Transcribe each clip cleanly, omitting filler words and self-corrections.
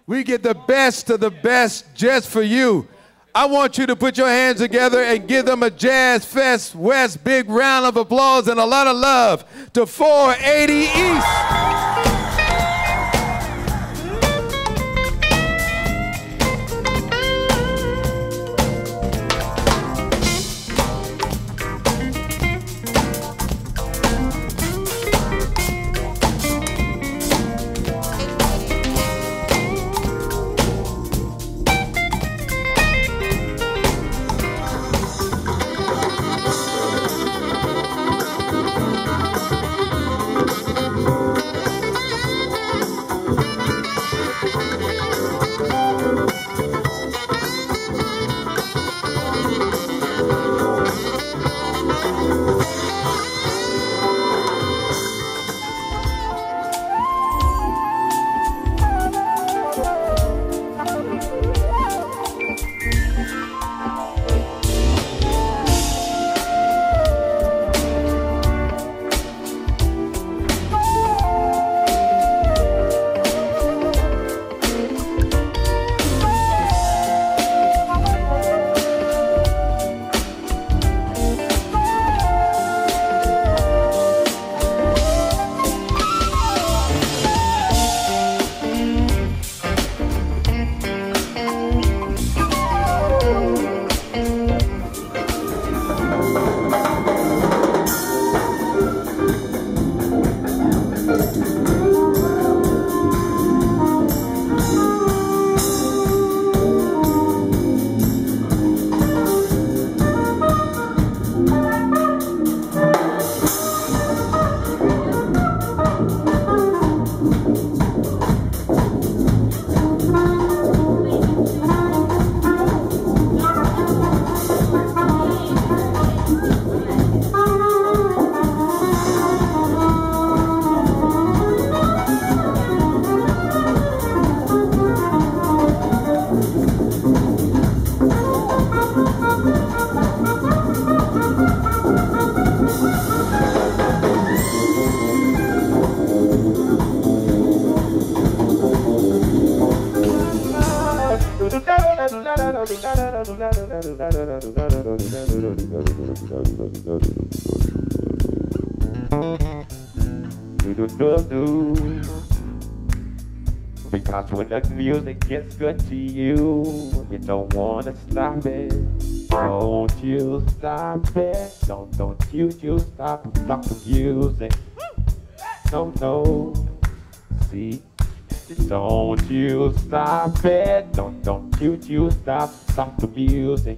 We get the best of the best just for you. I want you to put your hands together and give them a Jazz Fest West big round of applause and a lot of love to 480 East. Because when the music gets good to you, you don't want to stop it. Don't you stop it. Don't you stop the music. No. See? Don't you stop it. Don't you stop the music.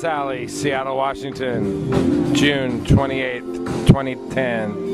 Alley, Seattle, Washington, June 28th, 2010.